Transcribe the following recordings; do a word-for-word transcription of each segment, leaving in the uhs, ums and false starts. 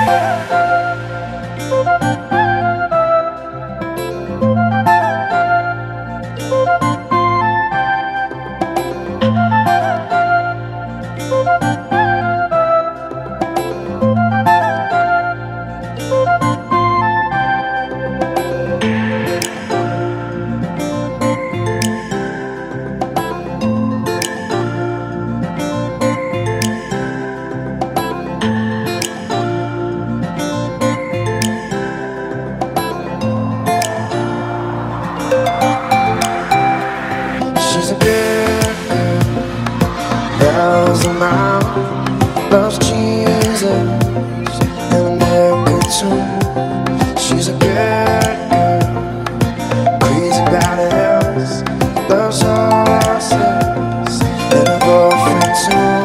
She's a good girl, loves a mom, loves Jesus and America too. She's a good girl, crazy about us, loves horses and a boyfriend too.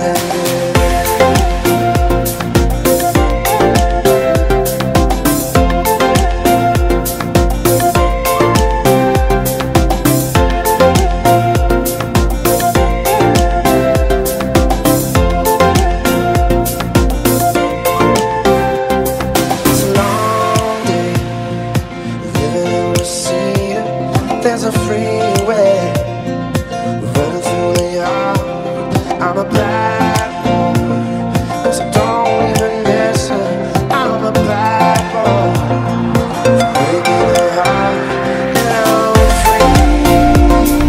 There's a freeway running through the yard. I'm a bad boy, so don't even listen. I'm a bad boy, breaking her heart, and I'm free,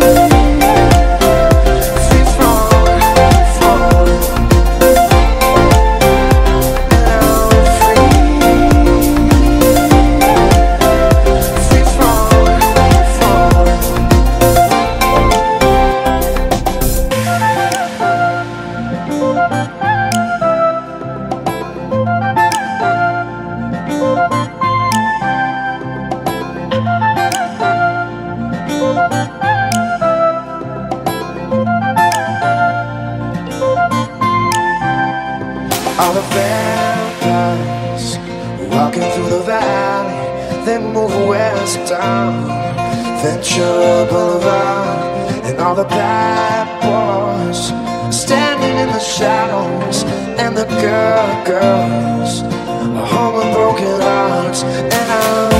free falling, falling, and I'm free, free falling. All the vampires walking through the valley, they move west down Ventura Boulevard, and all the bad boys standing in the shadows, and the good girls are home with broken hearts, and I'm